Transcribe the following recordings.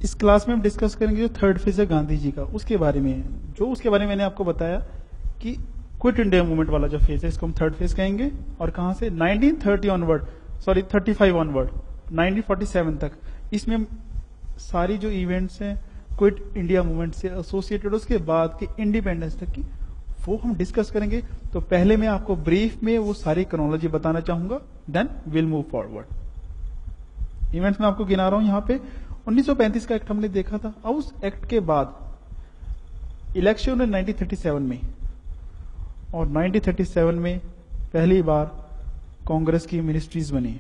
इस क्लास में हम डिस्कस करेंगे जो थर्ड फेज है गांधी जी का, उसके बारे में, जो उसके बारे में मैंने आपको बताया कि क्विट इंडिया मूवमेंट वाला जो फेज है इसको हम थर्ड फेज कहेंगे। और कहां से 1930 ऑनवर्ड, सॉरी 35 ऑनवर्ड 1947 तक, इसमें सारी जो इवेंट्स हैं क्विट इंडिया मूवमेंट से एसोसिएटेड उसके बाद के इंडिपेंडेंस तक की, वो हम डिस्कस करेंगे। तो पहले मैं आपको ब्रीफ में वो सारी क्रोनोलॉजी बताना चाहूंगा, then will move forward. Events में आपको गिना रहा हूं। यहां पे 1935 का एक्ट हमने देखा था। अब उस एक्ट के बाद इलेक्शन है 1937 में, और 1937 में पहली बार कांग्रेस की मिनिस्ट्रीज बनी,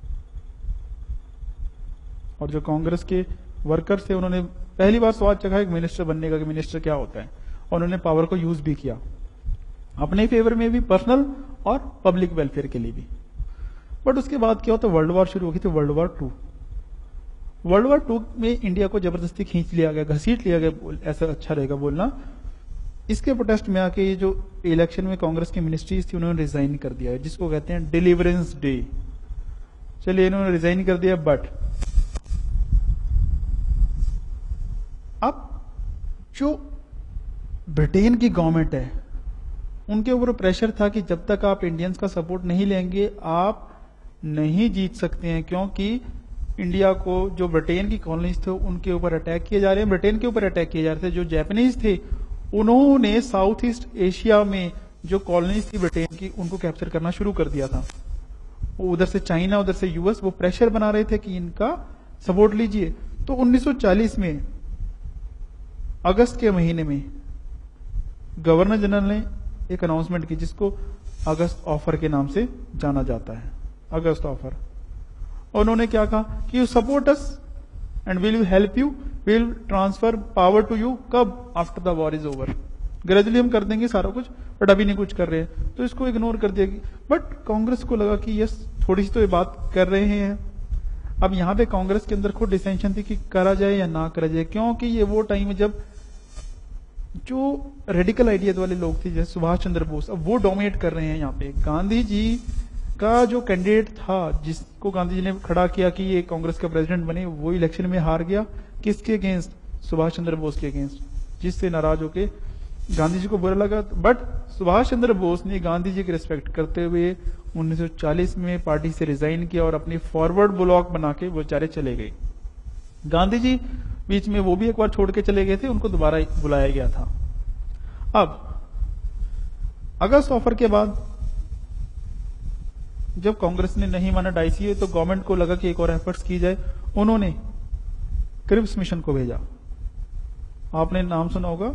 और जो कांग्रेस के वर्कर्स थे उन्होंने पहली बार स्वाद चखा एक मिनिस्टर बनने का कि मिनिस्टर क्या होता है, और उन्होंने पावर को यूज भी किया अपने फेवर में भी, पर्सनल और पब्लिक वेलफेयर के लिए भी। बट उसके बाद क्या होता है, वर्ल्ड वॉर शुरू हो गई थी, world war two. World war two में इंडिया को जबरदस्ती खींच लिया गया, घसीट लिया गया, ऐसा अच्छा रहेगा बोलना। इसके प्रोटेस्ट में आके ये जो इलेक्शन में कांग्रेस की मिनिस्ट्रीज थी उन्होंने रिजाइन कर दिया है, जिसको कहते हैं डिलीवरेंस डे। चलिए इन्होंने रिजाइन कर दिया, बट अब जो ब्रिटेन की गवर्नमेंट है उनके ऊपर प्रेशर था कि जब तक आप इंडियंस का सपोर्ट नहीं लेंगे आप नहीं जीत सकते हैं, क्योंकि इंडिया को जो ब्रिटेन की कॉलोनीज थे उनके ऊपर अटैक किए जा रहे हैं, ब्रिटेन के ऊपर अटैक किए जा रहे थे। जो जापानीज थे उन्होंने साउथ ईस्ट एशिया में जो कॉलोनीज थी ब्रिटेन की उनको कैप्चर करना शुरू कर दिया था। वो उधर से चाइना, उधर से यूएस, वो प्रेशर बना रहे थे कि इनका सपोर्ट लीजिए। तो 1940 में अगस्त के महीने में गवर्नर जनरल ने एक अनाउंसमेंट की जिसको अगस्त ऑफर के नाम से जाना जाता है, अगस्त ऑफर। उन्होंने क्या कहा कि you support us and will help you, will transfer power to you, कब? After the war is over. Gradually हम कर देंगे सारा कुछ, बट अभी नहीं कुछ कर रहे हैं, तो इसको इग्नोर कर दिया। बट कांग्रेस को लगा कि यस थोड़ी सी तो ये बात कर रहे हैं। अब यहां पे कांग्रेस के अंदर खुद डिसेंशन थी कि करा जाए या ना करा जाए, क्योंकि ये वो टाइम है जब जो रेडिकल आइडियाज वाले लोग थे जैसे सुभाष चंद्र बोस, अब वो डोमिनेट कर रहे हैं यहाँ पे। गांधी जी का जो कैंडिडेट था जिसको गांधी जी ने खड़ा किया कि ये कांग्रेस का प्रेसिडेंट बने, वो इलेक्शन में हार गया। किसके अगेंस्ट? सुभाष चंद्र बोस के अगेंस्ट, जिससे नाराज होके गांधी जी को बुरा लगा। बट सुभाष चंद्र बोस ने गांधी जी की रिस्पेक्ट करते हुए 1940 में पार्टी से रिजाइन किया और अपनी फॉरवर्ड ब्लॉक बना के वो बेचारे चले गए। गांधी जी बीच में वो भी एक बार छोड़ के चले गए थे, उनको दोबारा बुलाया गया था। अब अगस्त ऑफर के बाद जब कांग्रेस ने नहीं माना डाइसी, तो गवर्नमेंट को लगा कि एक और एफर्ट्स की जाए। उन्होंने क्रिप्स मिशन को भेजा, आपने नाम सुना होगा।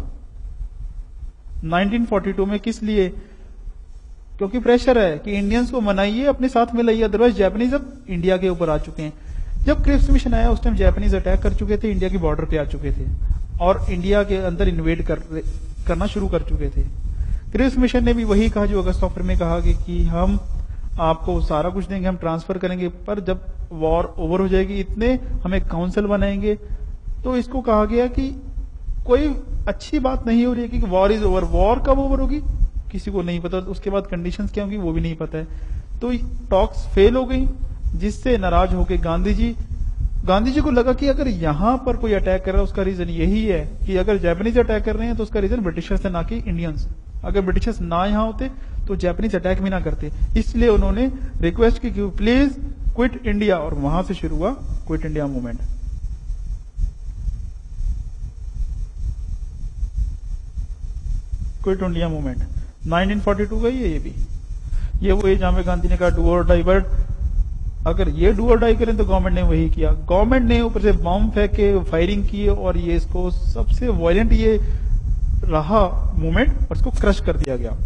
1942 में किस लिए? क्योंकि प्रेशर है कि इंडियंस को मनाइए, अपने साथ में लाइए, अदरवाइज जापानीज अब इंडिया के ऊपर आ चुके हैं। जब क्रिप्स मिशन आया उस टाइम जापानीज अटैक कर चुके थे, इंडिया की बॉर्डर पे आ चुके थे और इंडिया के अंदर इन्वेड करना शुरू कर चुके थे। क्रिप्स मिशन ने भी वही कहा जो अगस्त ऑफर में कहा कि हम आपको सारा कुछ देंगे, हम ट्रांसफर करेंगे, पर जब वॉर ओवर हो जाएगी इतने हमें काउंसिल बनाएंगे। तो इसको कहा गया कि कोई अच्छी बात नहीं हो रही है कि वॉर इज ओवर। वॉर कब ओवर होगी किसी को नहीं पता, उसके बाद कंडीशंस क्या होंगी वो भी नहीं पता है। तो टॉक्स फेल हो गई, जिससे नाराज होकर गांधी जी को लगा कि अगर यहां पर कोई अटैक कर रहा है उसका रीजन यही है कि अगर जापानीज अटैक कर रहे हैं तो उसका रीजन ब्रिटिशर्स है, ना कि इंडियंस। अगर ब्रिटिशर्स ना यहां होते तो जापानीज अटैक भी ना करते। इसलिए उन्होंने रिक्वेस्ट की कि प्लीज क्विट इंडिया, और वहां से शुरू हुआ quit India movement. Quit India movement 1942 का ये भी ये वो जहां पे गांधी ने कहा डू और डाई, बट अगर ये डू और डाई करें तो गवर्नमेंट ने वही किया। गवर्नमेंट ने ऊपर से बॉम्ब फेंके, फायरिंग की, और ये इसको सबसे वायलेंट ये रहा मूवमेंट और इसको क्रश कर दिया गया।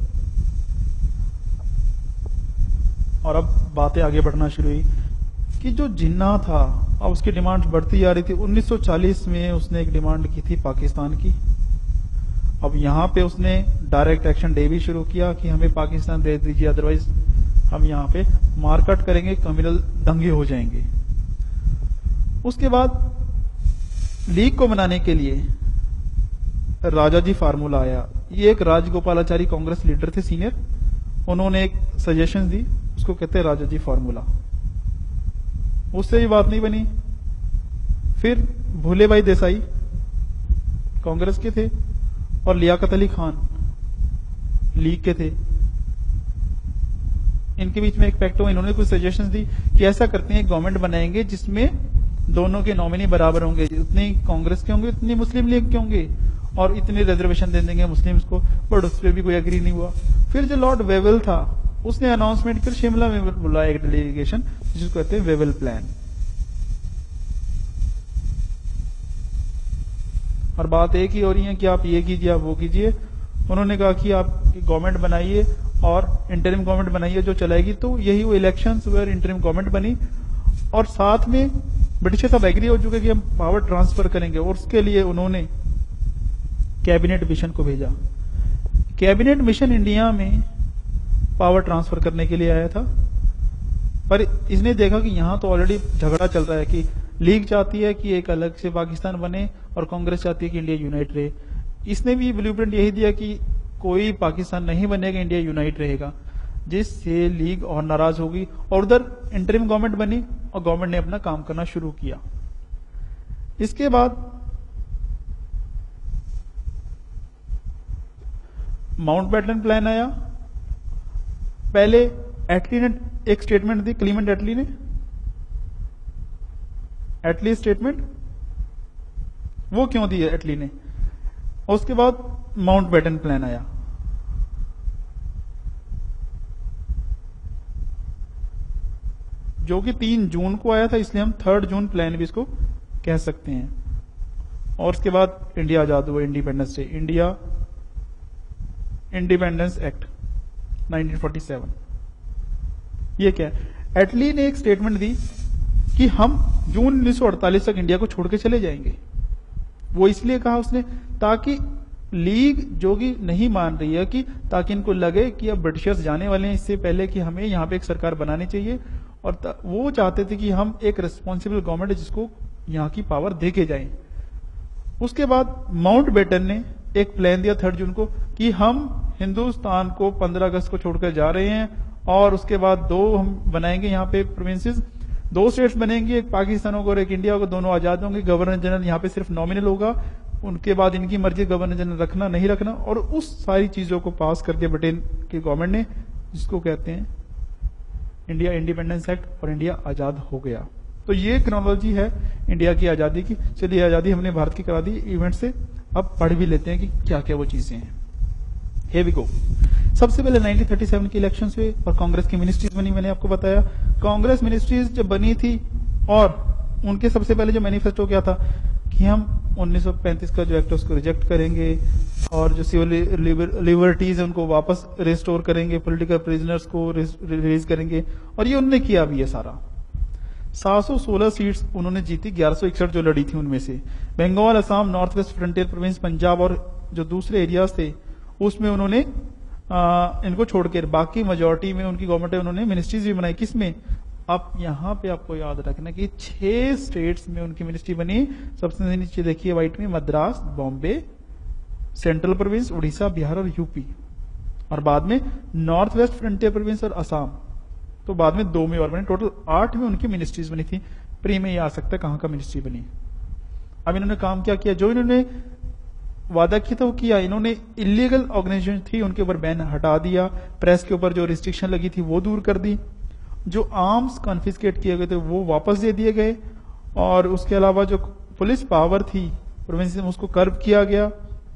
और अब बातें आगे बढ़ना शुरू हुई कि जो जिन्ना था अब उसकी डिमांड बढ़ती जा रही थी। 1940 में उसने एक डिमांड की थी पाकिस्तान की। अब यहां पे उसने डायरेक्ट एक्शन डे भी शुरू किया कि हमें पाकिस्तान दे दीजिए, अदरवाइज हम यहां पे मारकट करेंगे, कम्युनल दंगे हो जाएंगे। उसके बाद लीग को मनाने के लिए राजाजी फार्मूला आया। ये एक राजगोपालाचारी कांग्रेस लीडर थे सीनियर, उन्होंने एक सजेशन दी, उसको कहते हैं राजाजी फार्मूला। उससे भी बात नहीं बनी। फिर भूले भाई देसाई कांग्रेस के थे और लियाकत अली खान लीग के थे। इनके बीच में एक पैक्ट हुआ। इन्होंने कुछ सजेशंस दी कि ऐसा करते हैं गवर्नमेंट बनाएंगे जिसमें दोनों के नॉमिनी बराबर होंगे, जितने कांग्रेस के होंगे उतनी मुस्लिम लीग के होंगे, और इतनी रिजर्वेशन दे देंगे मुस्लिम्स को। बट उस पर भी कोई एग्री नहीं हुआ। फिर जो लॉर्ड वेवल था उसने अनाउंसमेंट कर शिमला में बुलाया एक डेलीगेशन, जिसको कहते हैं वेवल प्लान। और बात एक ही हो रही है कि आप ये कीजिए, आप वो कीजिए। उन्होंने कहा कि आप गवर्नमेंट बनाइए और इंटरिम गवर्नमेंट बनाइए जो चलाएगी। तो यही वो इलेक्शंस हुए, इंटरिम गवर्नमेंट बनी, और साथ में ब्रिटिश सब एग्री हो चुके कि हम पावर ट्रांसफर करेंगे, और उसके लिए उन्होंने कैबिनेट मिशन को भेजा। कैबिनेट मिशन इंडिया में पावर ट्रांसफर करने के लिए आया था, पर इसने देखा कि यहां तो ऑलरेडी झगड़ा चल रहा है कि लीग चाहती है कि एक अलग से पाकिस्तान बने और कांग्रेस चाहती है कि इंडिया यूनाइट रहे। इसने भी ब्लूप्रिंट यही दिया कि कोई पाकिस्तान नहीं बनेगा, इंडिया यूनाइट रहेगा, जिससे लीग और नाराज होगी। और उधर इंटरिम गवर्नमेंट बनी और गवर्नमेंट ने अपना काम करना शुरू किया। इसके बाद माउंटबेटन प्लान आया। पहले एटली ने एक स्टेटमेंट दी, क्लीमेंट एटली ने, एटली स्टेटमेंट। वो क्यों दी एटली ने? और उसके बाद माउंटबेटन प्लान आया। जो कि 3 जून को आया था, इसलिए हम 3 जून प्लान भी इसको कह सकते हैं। और उसके बाद इंडिया आजाद हुआ, independence day, India independence act 1947। ये क्या है? एटली ने एक स्टेटमेंट दी कि हम जून 1948 तक इंडिया को छोड़ के चले जाएंगे। वो इसलिए कहा उसने ताकि लीग जो कि नहीं मान रही है, कि ताकि इनको लगे कि अब ब्रिटिशर्स जाने वाले हैं, इससे पहले कि हमें यहां पे एक सरकार बनानी चाहिए। और वो चाहते थे कि हम एक रिस्पॉन्सिबल गवर्नमेंट है जिसको यहां की पावर दे के जाएं। उसके बाद माउंटबेटन ने एक प्लान दिया 3 जून को कि हम हिंदुस्तान को 15 अगस्त को छोड़कर जा रहे हैं, और उसके बाद 2 हम बनाएंगे यहाँ पे प्रोविंसेस, 2 स्टेट्स बनेंगे, एक पाकिस्तान होगा और एक इंडिया होगा, दोनों आजाद होंगे। गवर्नर जनरल यहाँ पे सिर्फ नॉमिनल होगा, उनके बाद इनकी मर्जी गवर्नर जनरल रखना नहीं रखना। और उस सारी चीजों को पास करके ब्रिटेन की गवर्नमेंट ने, जिसको कहते हैं इंडिया इंडिपेंडेंस एक्ट, और इंडिया आजाद हो गया। तो ये क्रोनोलॉजी है इंडिया की आजादी की। चलिए, आजादी हमने भारत की करा दी इवेंट से, अब पढ़ भी लेते हैं कि क्या क्या वो चीजें हैं। Here we go। सबसे पहले 1937 के इलेक्शंस हुए और कांग्रेस की मिनिस्ट्रीज बनी। मैंने आपको बताया कांग्रेस मिनिस्ट्रीज जब बनी थी, और उनके सबसे पहले जो मैनिफेस्टो क्या था कि हम 1935 का जो एक्ट है उसको रिजेक्ट करेंगे, और जो सिविल लिबर्टीज है उनको वापस रिस्टोर करेंगे, पॉलिटिकल प्रिजनर्स को रिलीज करेंगे। और ये उन्होंने किया भी है सारा। 716 सीट्स उन्होंने जीती, 1161 जो लड़ी थी उनमें से। Bengal, Assam, north west frontier province, Punjab और जो दूसरे एरियाज थे उसमें उन्होंने इनको छोड़ के बाकी मेजोरिटी में उनकी गवर्नमेंट है, उन्होंने मिनिस्ट्रीज भी बनाई। किसमें? अब यहां पे आपको याद रखना कि 6 स्टेट्स में उनकी मिनिस्ट्री बनी। सबसे नीचे देखिए व्हाइट में, मद्रास, बॉम्बे, सेंट्रल प्रोविंस, उड़ीसा, बिहार और यूपी। और बाद में नॉर्थ वेस्ट फ्रंटियर प्रोविंस और असम, तो बाद में 2 में और बने। टोटल 8 में उनकी मिनिस्ट्रीज बनी थी। प्री में ये आ सकता है कहां का मिनिस्ट्री बनी। अब इन्होंने काम क्या किया? जो इन्होंने वादा किया था वो किया। इन्होंने इलीगल ऑर्गेनाइजेशन थी उनके ऊपर बैन हटा दिया, प्रेस के ऊपर जो रिस्ट्रिक्शन लगी थी वो दूर कर दी, जो आर्म्स कॉन्फिस्केट किए गए थे वो वापस दे दिए गए, और उसके अलावा जो पुलिस पावर थी प्रोविंस में उसको कर्व किया गया,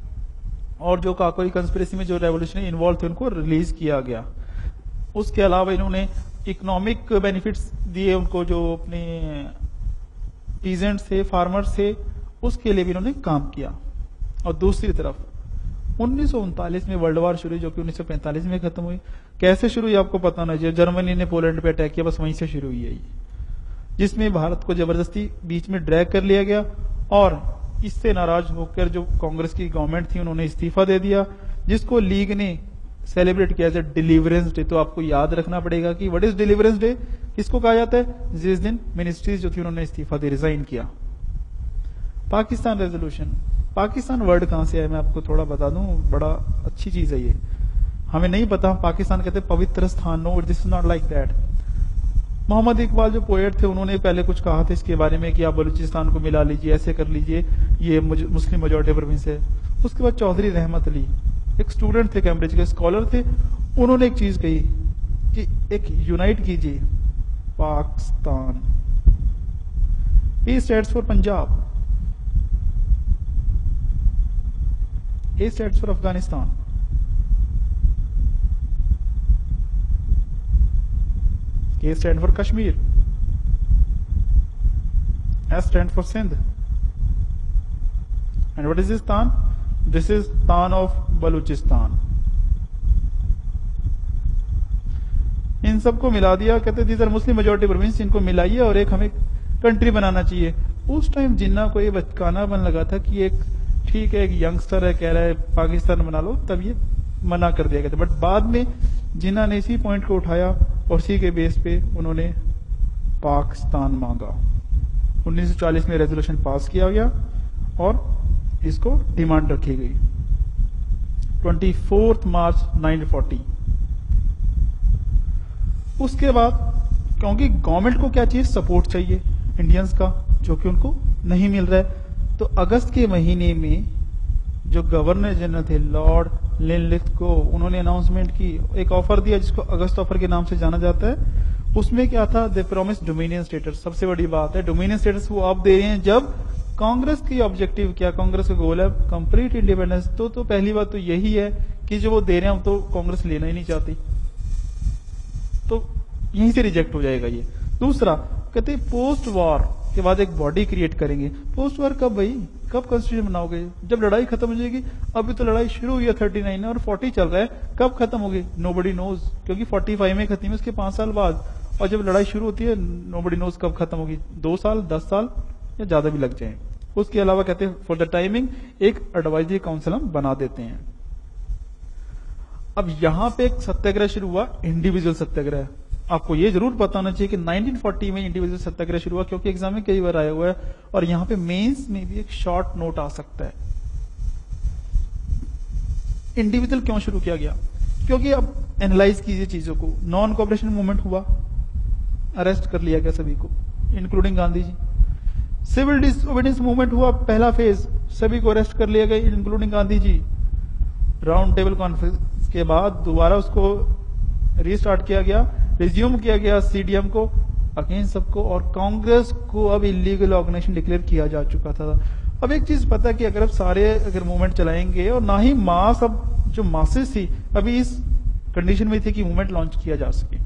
और जो काकोरी कंस्पिरेसी में जो रेवोल्यूशनरी इन्वॉल्व थे उनको रिलीज किया गया। उसके अलावा इन्होंने इकोनॉमिक बेनिफिट्स दिए उनको, जो अपने पीजेंट्स थे, फार्मर्स थे, उसके लिए भी इन्होंने काम किया। और दूसरी तरफ 1939 में वर्ल्ड वार शुरू हुई, जो कि 1945 में खत्म हुई। कैसे शुरू हुई आपको पता ना, जो जर्मनी ने पोलैंड पे अटैक किया, बस वहीं से शुरू हुई है, जिसमें भारत को जबरदस्ती बीच में ड्रैग कर लिया गया। और इससे नाराज होकर जो कांग्रेस की गवर्नमेंट थी उन्होंने इस्तीफा दे दिया, जिसको लीग ने सेलिब्रेट किया एज ए डिलीवरेंस डे। तो आपको याद रखना पड़ेगा कि व्हाट इज डिलीवरेंस डे, किसको कहा जाता है? जिस दिन मिनिस्ट्रीज जो थी उन्होंने इस्तीफा दे, रिजाइन किया। पाकिस्तान रेजोल्यूशन, पाकिस्तान वर्ड कहां से आया मैं आपको थोड़ा बता दूं, बड़ा अच्छी चीज है ये, हमें नहीं पता। पाकिस्तान कहते हैं पवित्र स्थान, no this is not like that. Mohammad Iqbal जो पोएट थे उन्होंने पहले कुछ कहा था इसके बारे में कि आप बलूचिस्तान को मिला लीजिए, ऐसे कर लीजिए, ये मुस्लिम मेजॉरिटी प्रोविंस है। उसके बाद चौधरी रहमत अली एक स्टूडेंट थे, कैम्ब्रिज के स्कॉलर थे, उन्होंने एक चीज कही कि एक यूनाइट कीजिए Pakistan, A stands for Punjab, A stands for Afghanistan, K stand for Kashmir, S stand for Sindh, and what is this Tan? This is Tan of Baluchistan. इन सबको मिला दिया, कहते these are Muslim majority province, इनको मिलाइए और एक हमें कंट्री बनाना चाहिए। उस टाइम जिन्ना को ये बचकाना बन लगा था कि एक ठीक है, एक यंगस्टर है कह रहा है पाकिस्तान बना लो, तब ये मना कर दिया गया था। बट बाद में जिन्ना ने इसी पॉइंट को उठाया और उसी के बेस पे उन्होंने पाकिस्तान मांगा। 1940 में रेजोल्यूशन पास किया गया और इसको डिमांड रखी गई 24 मार्च 1940। उसके बाद क्योंकि गवर्नमेंट को क्या चाहिए, सपोर्ट चाहिए इंडियंस का, जो कि उनको नहीं मिल रहा है, तो अगस्त के महीने में जो गवर्नर जनरल थे लॉर्ड लिनलिथ को, उन्होंने अनाउंसमेंट की, एक ऑफर दिया जिसको अगस्त ऑफर के नाम से जाना जाता है। उसमें क्या था, दे प्रॉमिस डोमिनियन स्टेटस। सबसे बड़ी बात है डोमिनियन स्टेटस वो आप दे रहे हैं जब कांग्रेस की ऑब्जेक्टिव क्या, कांग्रेस का गोल है कंप्लीट इंडिपेंडेंस। तो पहली बात तो यही है कि जो वो दे रहे हैं तो कांग्रेस लेना ही नहीं चाहती, तो यहीं से रिजेक्ट हो जाएगा ये। दूसरा कहते पोस्ट वॉर के बाद एक बॉडी क्रिएट करेंगे। पोस्ट वॉर कब भाई, कब कॉन्स्टिट्यूशन बनाओगे, जब लड़ाई खत्म हो जाएगी। अभी तो लड़ाई शुरू हुई है 39 और 40 चल रहा है, कब खत्म होगी नोबडी नोज, क्योंकि 45 में खत्म है, उसके 5 साल बाद। और जब लड़ाई शुरू होती है नोबडी नोज कब खत्म होगी, 2 साल 10 साल या ज्यादा भी लग जाए। उसके अलावा कहते हैं फॉर द टाइमिंग एक एडवाइजरी काउंसिल हम बना देते हैं। अब यहां पे एक सत्याग्रह शुरू हुआ, इंडिविजुअल सत्याग्रह। आपको ये जरूर पता होना चाहिए कि 1940 में इंडिविजुअल सत्याग्रह शुरू हुआ, क्योंकि एग्जाम में कई बार आया हुआ है और यहां पे मेंस में भी एक शॉर्ट नोट आ सकता है। इंडिविजुअल क्यों शुरू किया गया, क्योंकि अब एनालाइज कीजिए चीजों को। नॉन कोऑपरेशन मूवमेंट हुआ, अरेस्ट कर लिया गया सभी को including Gandhi ji. Civil disobedience movement हुआ, पहला फेज, सभी को अरेस्ट कर लिया गया including Gandhi ji. Round table conference के बाद दोबारा उसको रीस्टार्ट किया गया, रिज्यूम किया गया सीडीएम को अगेंस्ट सबको, और कांग्रेस को अब इलीगल ऑर्गेनाइजेशन डिक्लेयर किया जा चुका था। अब एक चीज पता कि अगर अब सारे मूवमेंट चलाएंगे और ना ही मास, अब जो मासेस थी अभी इस कंडीशन में थी कि मूवमेंट लॉन्च किया जा सके,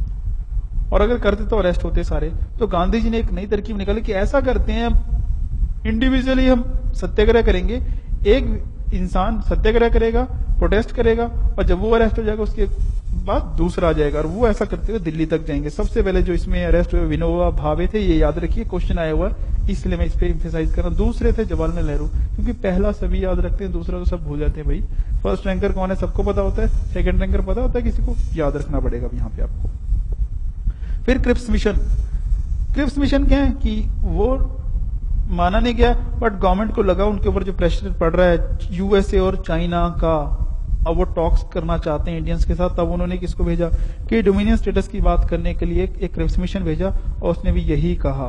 और अगर करते तो अरेस्ट होते सारे। तो गांधी जी ने एक नई तरकीब निकाली कि ऐसा करते हैं इंडिविजुअली हम सत्याग्रह करेंगे, एक इंसान सत्याग्रह करेगा, प्रोटेस्ट करेगा, और जब वो अरेस्ट हो जाएगा उसके बाद दूसरा आ जाएगा, और वो ऐसा करते हुए दिल्ली तक जाएंगे। सबसे पहले जो इसमें अरेस्ट हुए विनोबा भावे थे, ये याद रखिए क्वेश्चन आया हुआ, इसलिए मैं इस पे एम्फेसाइज कर रहा हूं। दूसरे थे जवाहरलाल नेहरू, क्योंकि पहला सभी याद रखते हैं, दूसरा तो सब भूल जाते हैं। भाई फर्स्ट रैंकर कौन है सबको पता होता है, सेकंड रैंकर पता होता है किसी को, याद रखना पड़ेगा यहाँ पे आपको। फिर क्रिप्स मिशन। क्रिप्स मिशन क्या है कि वो माना नहीं गया, बट गवर्नमेंट को लगा उनके ऊपर जो प्रेशर पड़ रहा है यूएसए और चाइना का, अब वो टॉक्स करना चाहते हैं इंडियंस के साथ, तब उन्होंने किसको भेजा कि डोमिनियन स्टेटस की बात करने के लिए एक क्रिप्स मिशन भेजा, और उसने भी यही कहा।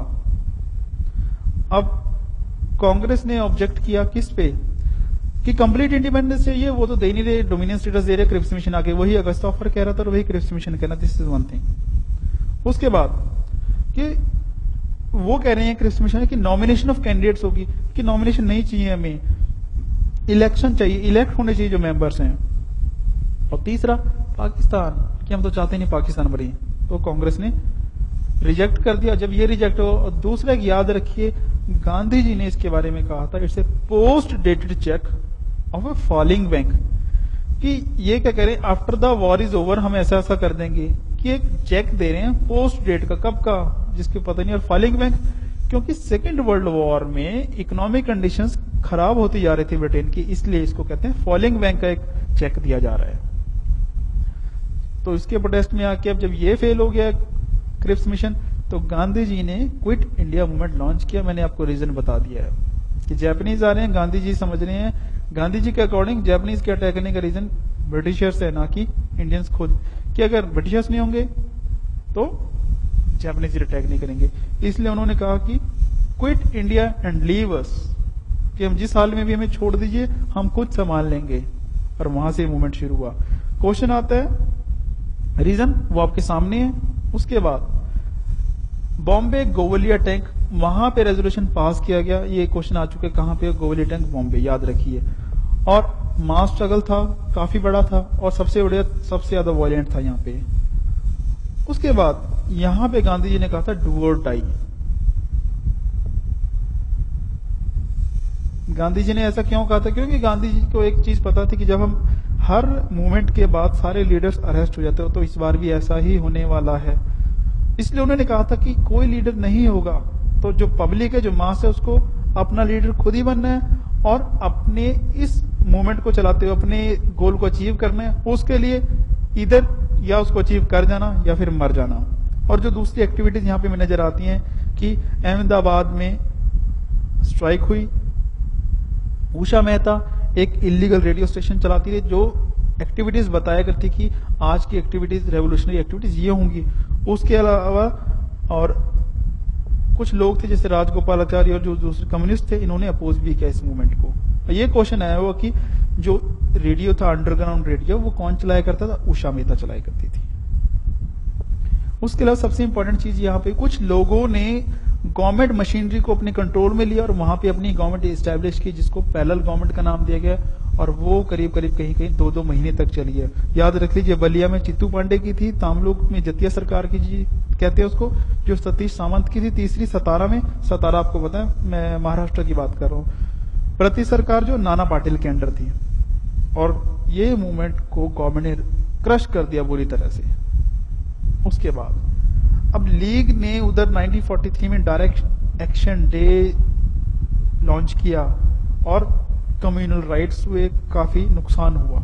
अब कांग्रेस ने ऑब्जेक्ट किया किस पे कि कंप्लीट इंडिपेंडेंस चाहिए, वो तो दे नहीं रहे, डोमिनियन स्टेटस दे रहे, क्रिप्स मिशन आके वही अगस्त ऑफर कह रहा था और वही क्रिप्स मिशन कहना, दिस इज वन थिंग। उसके बाद कि वो कह रहे हैं क्रिप्स मिशन कि नॉमिनेशन ऑफ कैंडिडेट्स होगी, कि नॉमिनेशन नहीं चाहिए हमें, इलेक्शन चाहिए, इलेक्ट होने चाहिए जो मेंबर्स हैं। और तीसरा पाकिस्तान, कि हम तो चाहते नहीं पाकिस्तान बने, तो कांग्रेस ने रिजेक्ट कर दिया। जब ये रिजेक्ट हो, और दूसरा याद रखिए गांधी जी ने इसके बारे में कहा था, it's a post dated cheque of a falling bank, कि ये क्या कह रहे हैं after the war is over हम ऐसा ऐसा कर देंगे, कि एक चेक दे रहे हैं पोस्ट डेट का, कब का जिसके पता नहीं। और फॉलिंग बैंक क्योंकि सेकेंड वर्ल्ड वॉर में इकोनॉमिक कंडीशंस खराब होती जा रही थी ब्रिटेन की, इसलिए इसको कहते हैं फॉलिंग बैंक का एक चेक दिया जा रहा है। तो इसके प्रोटेस्ट में आके अब जब ये फेल हो गया क्रिप्स मिशन, तो गांधी जी ने क्विट इंडिया मूवमेंट लॉन्च किया। मैंने आपको रीजन बता दिया है कि जैपनीज आ रहे हैं, गांधी जी समझ रहे हैं, गांधी जी के अकॉर्डिंग जैपनीज के अटैक करने का रीजन ब्रिटिशर्स है, ना कि इंडियंस खुद, कि अगर ब्रिटिशर्स नहीं होंगे तो जापानीज अटैक नहीं करेंगे। इसलिए उन्होंने कहा कि quit India and leave us, कि हम जिस हाल में भी हमें छोड़ दीजिए, हम खुद संभाल लेंगे। और वहां से मूवमेंट शुरू हुआ। क्वेश्चन आता है, रीजन वो आपके सामने है। उसके बाद बॉम्बे गोवलिया टैंक, वहां पे रेजोल्यूशन पास किया गया। ये क्वेश्चन आ चुके, कहां पे गोवलिया टैंक, बॉम्बे, याद रखिए। और मास स्ट्रगल था, काफी बड़ा था, और सबसे ज्यादा वायलेंट था यहाँ पे। उसके बाद यहां पे गांधी जी ने कहा था डू और डाई। गांधी जी ने ऐसा क्यों कहा था? क्योंकि गांधी जी को एक चीज पता थी कि जब हम हर मूवमेंट के बाद सारे लीडर्स अरेस्ट हो जाते हो, तो इस बार भी ऐसा ही होने वाला है। इसलिए उन्होंने कहा था कि कोई लीडर नहीं होगा, तो जो पब्लिक है, जो मास है, उसको अपना लीडर खुद ही बनना है और अपने इस मूवमेंट को चलाते हुए अपने गोल को अचीव करना है। उसके लिए इधर या उसको अचीव कर जाना या फिर मर जाना। और जो दूसरी एक्टिविटीज यहाँ पे में नजर आती हैं कि अहमदाबाद में स्ट्राइक हुई, उषा मेहता एक इलीगल रेडियो स्टेशन चलाती रही, जो एक्टिविटीज बताया करती कि आज की एक्टिविटीज, रेवोल्यूशनरी एक्टिविटीज ये होंगी। उसके अलावा और कुछ लोग थे जैसे राजगोपालाचारी और जो दूसरे कम्युनिस्ट थे, इन्होंने अपोज भी किया इस मूवमेंट को। ये क्वेश्चन आया हुआ कि जो रेडियो था, अंडरग्राउंड रेडियो, वो कौन चलाया करता था? उषा मेहता चलाया करती थी। उसके अलावा सबसे इंपॉर्टेंट चीज यहाँ पे, कुछ लोगों ने गवर्नमेंट मशीनरी को अपने कंट्रोल में लिया और वहां पे अपनी गवर्नमेंट एस्टैब्लिश की, जिसको पैरेलल गवर्नमेंट का नाम दिया गया। और वो करीब करीब कहीं 2-2 महीने तक चली है। याद रख लीजिए, बलिया में चित्तू पांडे की थी, तामलुक में जतिया सरकार की जी कहते हैं उसको, जो सतीश सामंत की थी। तीसरी सतारा में, सतारा आपको पता है, मैं महाराष्ट्र की बात कर रहा हूँ, प्रति सरकार जो नाना पाटिल के अंडर थी। और ये मूवमेंट को गवर्नमेंट ने क्रश कर दिया बुरी तरह से। उसके बाद अब लीग ने उधर 1943 में डायरेक्ट एक्शन डे लॉन्च किया और कम्युनल राइट्स हुए, काफी नुकसान हुआ।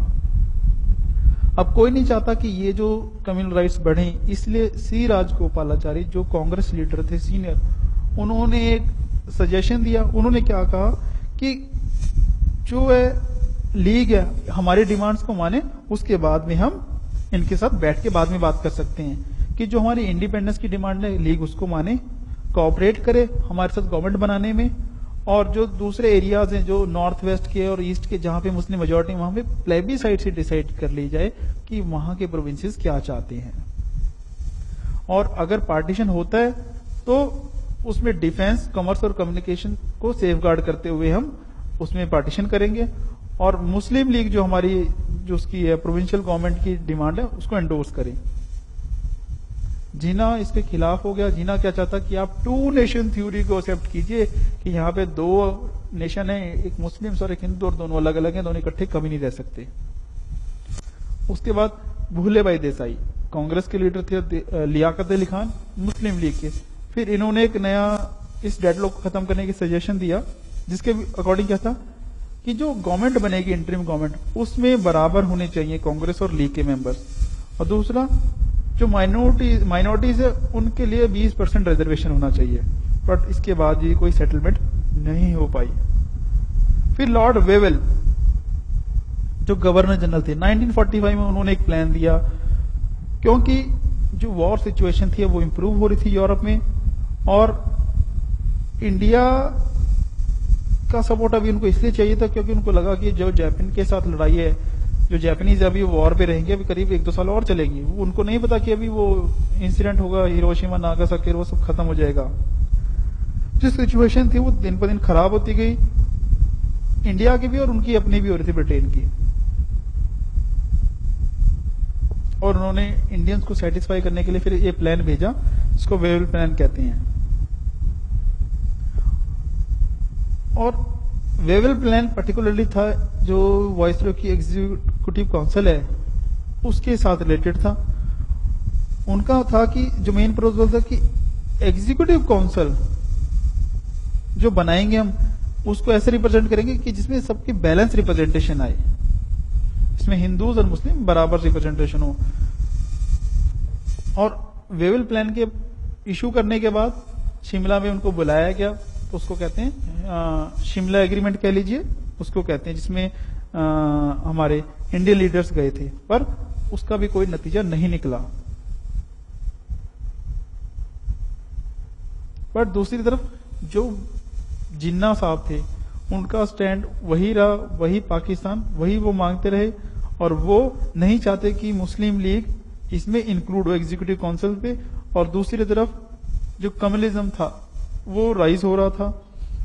अब कोई नहीं चाहता कि ये जो कम्युनल राइट्स बढ़े, इसलिए सी राजगोपालाचारी जो कांग्रेस लीडर थे सीनियर, उन्होंने एक सजेशन दिया। उन्होंने क्या कहा कि जो है लीग है, हमारी डिमांड्स को माने, उसके बाद में हम इनके साथ बैठ के बाद में बात कर सकते हैं कि जो हमारी इंडिपेंडेंस की डिमांड है, लीग उसको माने, कोऑपरेट करे हमारे साथ गवर्नमेंट बनाने में। और जो दूसरे एरियाज हैं, जो नॉर्थ वेस्ट के और ईस्ट के, जहां पे मुस्लिम मेजोरिटी, वहां पे प्लेबीसाइड से डिसाइड कर ली जाए कि वहां के प्रोविंसेस क्या चाहते हैं। और अगर पार्टीशन होता है तो उसमें डिफेंस, कॉमर्स और कम्युनिकेशन को सेफगार्ड करते हुए हम उसमें पार्टीशन करेंगे। और मुस्लिम लीग जो हमारी, जो उसकी प्रोविंशियल गवर्नमेंट की डिमांड है, उसको एंडोर्स करें। जीना इसके खिलाफ हो गया। जीना क्या चाहता कि आप 2 नेशन थ्योरी को एक्सेप्ट कीजिए कि यहाँ पे 2 नेशन है, एक मुस्लिम और एक हिंदू, और दोनों अलग अलग हैं, दोनों इकट्ठे कभी नहीं रह सकते। उसके बाद भूले भाई देसाई कांग्रेस के लीडर थे, लियाकत अली खान मुस्लिम लीग के। फिर इन्होंने एक नया इस डेडलॉक को खत्म करने की सजेशन दिया, जिसके अकॉर्डिंग क्या था कि जो गवर्नमेंट बनेगी, इंटरिम गवर्नमेंट, उसमें बराबर होने चाहिए कांग्रेस और लीग के मेंबर्स। और दूसरा, जो माइनॉरिटीज है उनके लिए 20% रिजर्वेशन होना चाहिए। बट इसके बाद ये कोई सेटलमेंट नहीं हो पाई। फिर लॉर्ड वेवेल जो गवर्नर जनरल थे, 1945 में उन्होंने एक प्लान दिया, क्योंकि जो वॉर सिचुएशन थी वो इंप्रूव हो रही थी यूरोप में, और इंडिया का सपोर्ट अभी उनको इसलिए चाहिए था क्योंकि उनको लगा कि जो जापान के साथ लड़ाई है, जो जापानीज अभी वॉर पे रहेंगे, अभी करीब 1-2 साल और चलेगी। उनको नहीं पता कि अभी वो इंसिडेंट होगा हिरोशिमा नागासाकी, वो सब खत्म हो जाएगा। जो सिचुएशन थी वो दिन पर दिन खराब होती गई, इंडिया की भी और उनकी अपनी भी हो रही थी, ब्रिटेन की। और उन्होंने इंडियंस को सेटिस्फाई करने के लिए फिर ये प्लान भेजा, जिसको वेवेल प्लान कहते हैं। और वेवेल प्लान पर्टिकुलरली था जो वाइसरॉय की एग्जीक्यूटिव काउंसिल है उसके साथ रिलेटेड था। उनका था कि जो मेन प्रोपोजल था कि एग्जीक्यूटिव काउंसिल जो बनाएंगे हम, उसको ऐसे रिप्रेजेंट करेंगे कि जिसमें सबकी बैलेंस रिप्रेजेंटेशन आए, इसमें हिंदूज और मुस्लिम बराबर रिप्रेजेंटेशन हो। और वेवेल प्लान के इशू करने के बाद शिमला में उनको बुलाया गया, तो उसको कहते हैं शिमला एग्रीमेंट कह लीजिए, उसको कहते हैं, जिसमें हमारे इंडियन लीडर्स गए थे, पर उसका भी कोई नतीजा नहीं निकला। بٹ دوسری طرف جو جناح صاحب تھے ان کا سٹینڈ وہی رہا, وہی پاکستان, وہی وہ مانگتے رہے, اور وہ نہیں چاہتے کہ مسلم لیگ اس میں انکلوڈ ہو ایگزیکٹو کونسل پہ. اور دوسری طرف جو کمیونزم تھا وہ رائز ہو رہا تھا.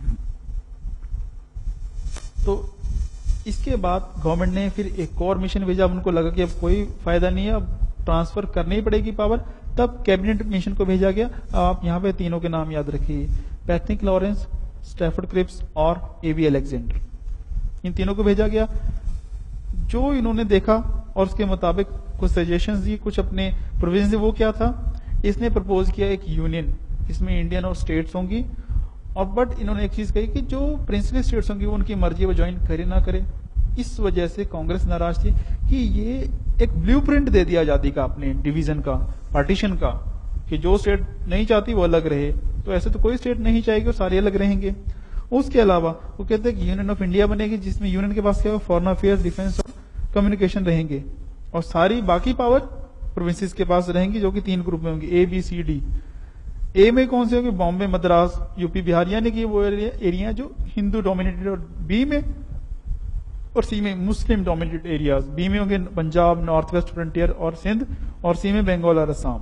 تو اس کے بعد گورنمنٹ نے پھر ایک اور مشن بھیجا. ان کو لگا کہ اب کوئی فائدہ نہیں ہے, اب ٹرانسفر کرنی پڑے گی پاور. تب کیبنٹ مشن کو بھیجا گیا. آپ یہاں پہ تینوں کے نام یاد رکھیے, پیتھنک لارنس, اسٹیفرڈ کرپس اور اے بی الیگزینڈر. ان تینوں کو بھیجا گیا. جو انہوں نے دیکھا اور اس کے مطابق کچھ سجیشنز دی, کچھ اپنے پروویژن دی. وہ کیا تھا, اس نے پرپوز کیا ایک یونین, اس میں انڈین اور اسٹیٹس ہوں گی. اور بٹ انہوں نے ایک چیز کہی کہ جو پرنسلی اسٹیٹس ہوں گی وہ ان کی مرضی, وہ جوائن کرے نہ کرے. اس وجہ سے کانگریس ناراض تھی کہ یہ ایک بلیو پرنٹ دے دیا آزادی کا, اپنے ڈویژن کا, پارٹیشن کا, کہ جو اسٹیٹ نہیں چاہتی وہ الگ رہے. تو ایسے تو کوئی اسٹیٹ نہیں چاہے گی اور سارے الگ رہیں گے. اس کے علاوہ وہ کہتے ہیں کہ یونین آف انڈیا بنے گی, جس میں یونین کے پاس کیا فارن افیئر, ڈیفینس اور کمیونیکیشن رہیں گے, اور ساری باقی پاور پروونسز کے پاس رہیں گی, جو کہ 3 گروپ میں ہوں گی, اے بی سی ڈی. اے میں کون سے ہوں گے, بامبے, مدراس, یو پی, بہار, یعنی کہ وہ ایریا جو ہندو ڈومینیٹڈ. اور بی میں اور سی میں مسلم ڈومینیٹڈ ایریاز. بی میں ہوں گے پنجاب, نارتھ ویسٹ فرنٹیئر اور سندھ, اور سی میں بنگال اور آسام.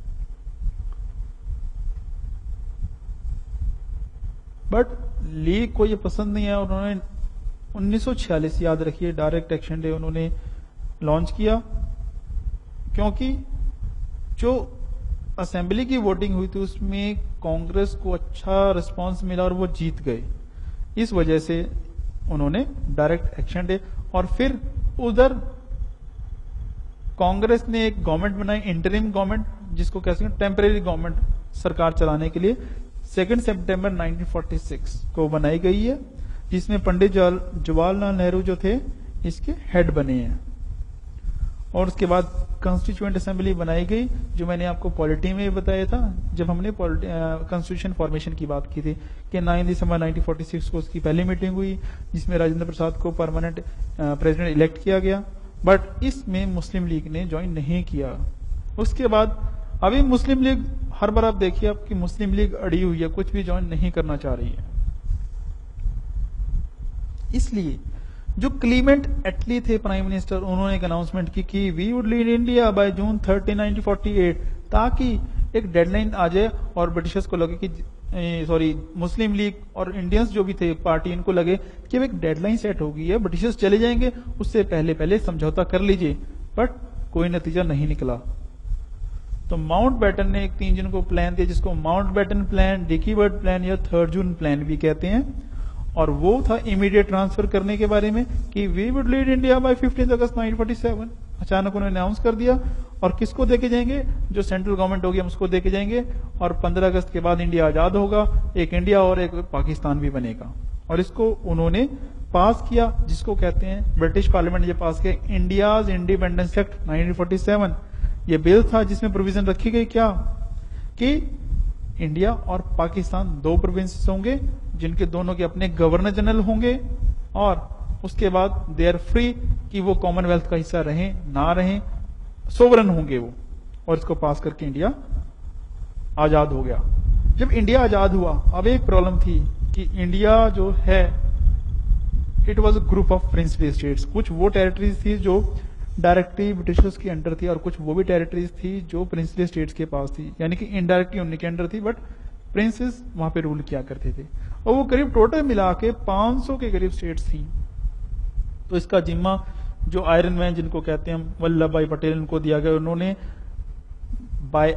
بٹ لیگ کو یہ پسند نہیں ہے. انہوں نے 1946 یاد رکھیے ڈائریکٹ ایکشن ڈے انہوں نے لانچ کیا, کیونکہ جو اسمبلی کی ووٹنگ ہوئی تھی اس میں کانگریس کو اچھا رسپانس ملا اور وہ جیت گئے. اس وجہ سے انہوں نے ڈائریکٹ ایکشن ڈے. اور پھر ادھر کانگریس نے ایک گورنمنٹ بنائی, انٹرم گورنمنٹ, جس کو کہتے ہیں ٹیمپریری گورنمنٹ سرکار چلانے کے لیے. 2 سپٹمبر 1946 کو بنائی گئی ہے, جس میں پنڈت جواہر لال نہرو جو تھے اس کے ہیڈ بنے ہیں. اور اس کے بعد کانسٹیچوئنٹ اسمبلی بنائی گئی, جو میں نے آپ کو پالیٹی میں بتایا تھا جب ہم نے کانسٹیٹیوشن فارمیشن کی بات کی تھی, کہ 9 دسمبر 1946 کو اس کی پہلی میٹنگ ہوئی, جس میں راجندر پرساد کو پرماننٹ پریزیڈنٹ الیکٹ کیا گیا. بٹ اس میں مسلم لیگ نے جوائن نہیں کیا. اس کے بعد ابھی مسلم لیگ, ہر بار آپ دیکھیے آپ کی مسلم لیگ اڑی ہوئی ہے, کچھ بھی جوائن نہیں کرنا چاہ رہی ہے. اس لیے جو کلیمنٹ ایٹلی تھے پرائم منسٹر, انہوں نے ایک اناؤنسمنٹ کی کہ we would leave India by June 30, 1948, تاکہ ایک ڈیڈ لائن آ جائے اور برٹشرز کو لگے کہ مسلم لیگ اور انڈینس جو بھی تھے پارٹی, ان کو لگے کہ ایک ڈیڈ لائن سیٹ ہو گئی ہے, برٹشرز چلے جائیں گے, اس سے پہلے سمجھوتا کر لیجئے. بٹ کوئی نتیجہ نہیں نکلا. تو ماؤنٹ بیٹن نے ایک 3 جن کو پلان دیا, جس کو Mountbatten plan, Dickie Bird plan یا 3 جون پلان بھی کہتے ہیں. اور وہ تھا امیڈیٹ ٹرانسفر کرنے کے بارے میں, کہ we would leave India by 15 August 1947. اچانک انہوں نے اناؤنس کر دیا. اور کس کو دے کے جائیں گے, جو سینٹرل گورنمنٹ ہوگی ہم اس کو دے کے جائیں گے, اور 15 اگست کے بعد انڈیا آزاد ہوگا, ایک انڈیا اور ایک پاکستان بھی بنے گا. اور اس کو انہوں نے پاس کیا, جس کو کہتے ہیں برٹش پارلیمنٹ نے پاس کیا انڈیاز انڈیپینڈنس ایکٹ 1947. یہ بل تھا جس میں پروویژن رکھی گئی کیا, کہ انڈیا اور پاکستان 2 پروونسز ہوں گے, جن کے دونوں کے اپنے گورنر جنرل ہوں گے, اور اس کے بعد دے آر فری کہ وہ کامن ویلتھ کا حصہ رہیں نہ رہیں, سوورن ہوں گے وہ. اور اس کو پاس کر کے انڈیا آزاد ہو گیا. جب انڈیا آزاد ہوا, اب ایک پرابلم تھی کہ انڈیا جو ہے it was a group of princely states. کچھ وہ ٹیریٹریز تھی جو ڈائریکٹلی برٹشرز کے انڈر تھی, اور کچھ وہ بھی ٹیریٹریز تھی جو پرنسلی اسٹیٹس کے پاس تھی, یعنی کہ انڈائریکٹلی ان کے انڈر تھی, بٹ پرنسز وہاں پہ رول کیا کرتے تھے. اور وہ قریب ٹوٹل ملا کے 500 کے قریب اسٹیٹس تھیں. تو اس کا ذمہ جو آئرن مین جن کو کہتے ہیں ولبھ بھائی پٹیل, ان کو دیا گیا. انہوں نے بائی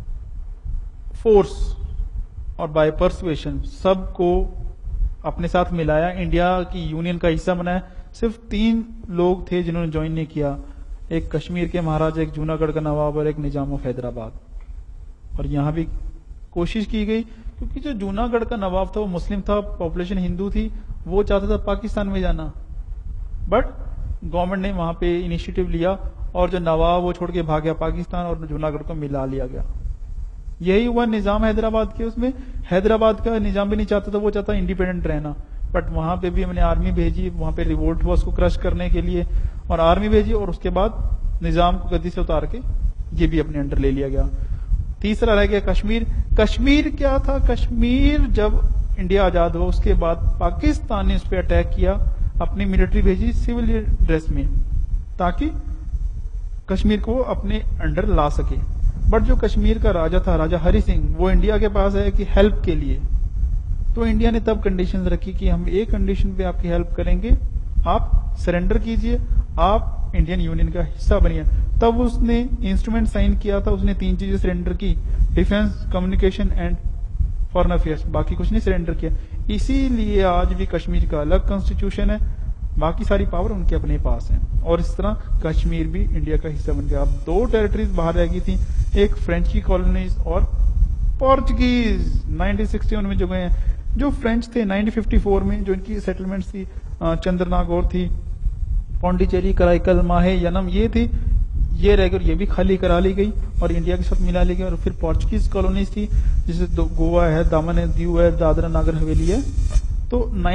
فورس اور بائی پرسویشن سب کو اپنے ساتھ ملایا, انڈیا کی یونین کا حصہ بنایا. صرف 3 لوگ تھے جنہوں نے جوائن نہیں کیا, ایک کشمیر کے مہاراجا, ایک جونا گڑھ کا نواب, اور ایک نظام آف حیدرآباد. اور یہاں بھی کوشش کی گئی, کیونکہ جو جونا گڑھ کا نواب تھا وہ مسلم تھا, پاپولیشن ہندو تھی, وہ چاہتا تھا پاکستان میں جانا, بٹ گورنمنٹ نے وہاں پہ انیشیٹو لیا, اور جو نواب وہ چھوڑ کے بھاگ گیا پاکستان, اور جونا گڑھ کو ملا لیا گیا. یہی ہوا نظام حیدرآباد کے, اس میں حیدرآباد کا نظام بھی نہیں چاہتا تھا, وہ چاہتا انڈیپینڈنٹ رہنا, بٹ وہاں پہ بھی ہم نے آرمی بھیجی, وہاں پہ ریوولٹ ہوا اس کو کرش کرنے کے لیے, اور آرمی بھیجی, اور اس کے بعد نظام کو گدی سے اتار کے یہ بھی اپنے انڈر لے لیا گیا. तीसरा रह गया कश्मीर। कश्मीर क्या था? कश्मीर जब इंडिया आजाद हुआ उसके बाद पाकिस्तान ने उस पर अटैक किया, अपनी मिलिट्री भेजी सिविल ड्रेस में, ताकि कश्मीर को अपने अंडर ला सके। बट जो कश्मीर का राजा था, राजा हरि सिंह, वो इंडिया के पास है कि हेल्प के लिए। तो इंडिया ने तब कंडीशंस रखी कि हम एक कंडीशन पे आपकी हेल्प करेंगे, आप सरेंडर कीजिए, आप इंडियन यूनियन का हिस्सा बनिए। तब उसने इंस्ट्रूमेंट साइन किया था, उसने 3 चीजें सरेंडर की, defence, communication and foreign affairs, बाकी कुछ नहीं सरेंडर किया। इसीलिए आज भी कश्मीर का अलग कॉन्स्टिट्यूशन है, बाकी सारी पावर उनके अपने पास है, और इस तरह कश्मीर भी इंडिया का हिस्सा बन गया। अब 2 टेरिटरीज बाहर रह गई थी, एक फ्रेंच की कॉलोनीज और पोर्चुगीज 1961 में जो गए हैं। जो फ्रेंच थे 1954 में, जो इनकी सेटलमेंट्स थी, चंद्रनागौर थी, पौंडीचेरी, कराईकल, माहे, यनम, ये थी, ये रह गई, ये भी खाली करा ली गई और इंडिया के साथ मिला ली गई। और फिर पोर्चुगीज कॉलोनीज थी, जैसे गोवा है, दामन है, दीव है, दादरा नागर हवेली है। तो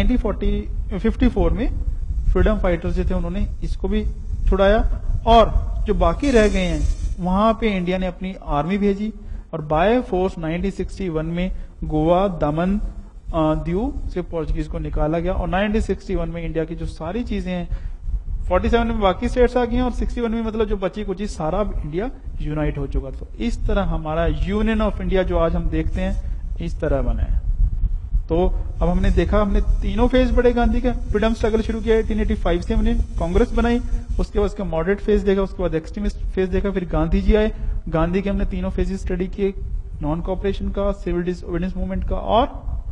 1954 में फ्रीडम फाइटर्स जो थे उन्होंने इसको भी छुड़ाया, और जो बाकी रह गए हैं वहां पे इंडिया ने अपनी आर्मी भेजी, और बाय फोर्स 1961 में गोवा, दामन, दीव से पोर्चुगीज को निकाला गया। और 1961 में इंडिया की जो सारी चीजें हैं, 47 में बाकी स्टेट्स आ गई हैं, और 61 में मतलब जो बची कुछ सारा इंडिया यूनाइट हो चुका। तो इस तरह हमारा यूनियन ऑफ इंडिया जो आज हम देखते हैं इस तरह बना है। तो अब हमने देखा, हमने तीनों फेज पढ़े गांधी का। फ्रीडम स्ट्रगल शुरू किया 1885 से, हमने कांग्रेस बनाई, उसके बाद उसका मॉडरेट फेज देखा, उसके बाद एक्सट्रीमिस्ट फेज देखा, फिर गांधी जी आए। गांधी के हमने तीनों फेजेस स्टडी किए, नॉन कॉपरेशन का, सिविल डिसओबीडियंस मूवमेंट का और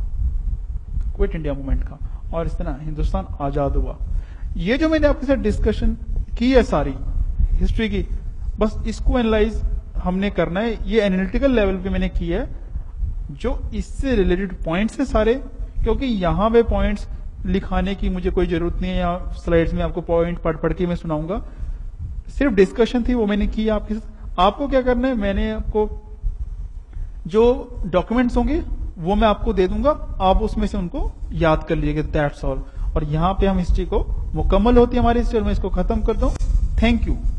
क्विट इंडिया मूवमेंट का, और इस तरह हिंदुस्तान आजाद हुआ। ये जो मैंने आपके साथ डिस्कशन की है सारी हिस्ट्री की, बस इसको एनालाइज हमने करना है। ये एनालिटिकल लेवल पे मैंने की है, जो इससे रिलेटेड पॉइंट्स है सारे, क्योंकि यहां पे पॉइंट्स लिखाने की मुझे कोई जरूरत नहीं है, या स्लाइड्स में आपको पॉइंट पढ़ पढ़ के मैं सुनाऊंगा। सिर्फ डिस्कशन थी, वो मैंने की आपके साथ। आपको क्या करना है, मैंने आपको जो डॉक्यूमेंट्स होंगे वो मैं आपको दे दूंगा, आप उसमें से उनको याद कर लीजिएगा, दैट्स ऑल। और यहां पे हम हिस्ट्री को मुकम्मल होती है हमारी हिस्ट्री, और मैं इसको खत्म करता हूं। Thank you.